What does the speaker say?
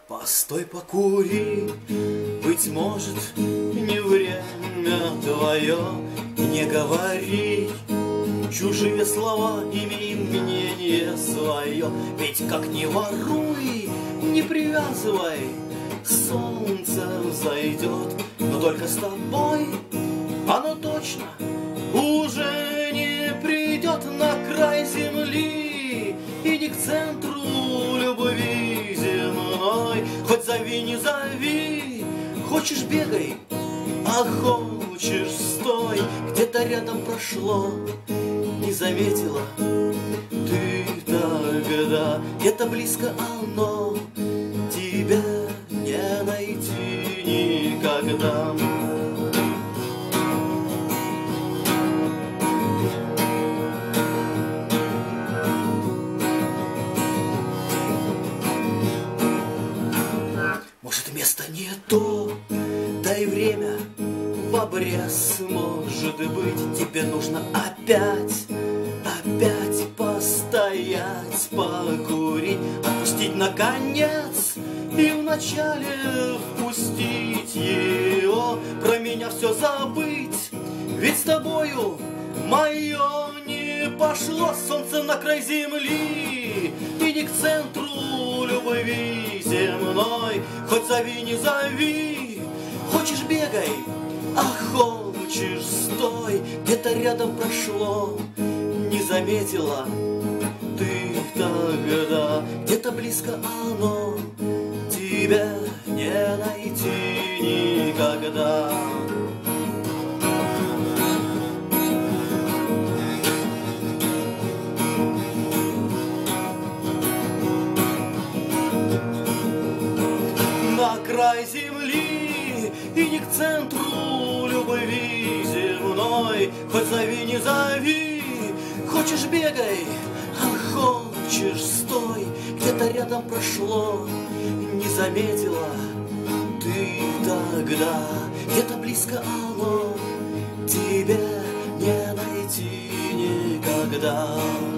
Постой, покури, быть может, не время твое, не говори чужие слова, имей мнение свое. Ведь как не воруй, не привязывай, солнце взойдет, но только с тобой оно точно уже не придет на край земли и не к центру любви земной. Хоть зови, не зови, хочешь бегай, а хочешь стой. Где-то рядом прошло, не заметила ты тогда, где-то близко оно, тебя не найти никогда. Может, место не то, да и время в обрез, может быть, тебе нужно опять постоять, покурить, отпустить наконец и вначале впустить его, про меня все забыть, ведь с тобою мое не пошло солнце на край земли и не к центру любви земной. Хоть зови, не зови, хочешь бегай, а хочешь стой. Где-то рядом прошло, не заметила ты тогда, где-то близко оно, тебя не найти никогда. На край земли и не к центру любви земной. Хоть зови, не зови, хочешь бегай, а хочешь стой. Где-то рядом прошло, не заметила ты тогда, где-то близко оно, тебя не найти никогда.